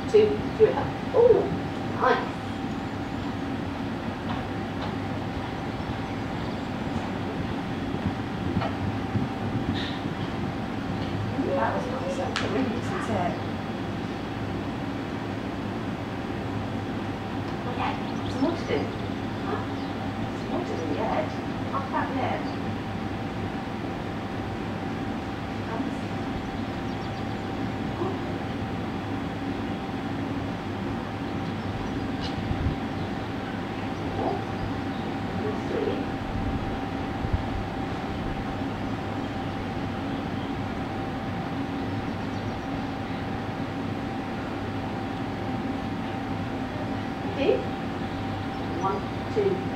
2, 3. Oh, nice. That was nice, that's really isn't it? Yeah, some more to do. Some more to do yet. Not that yet. Okay. 1, 2,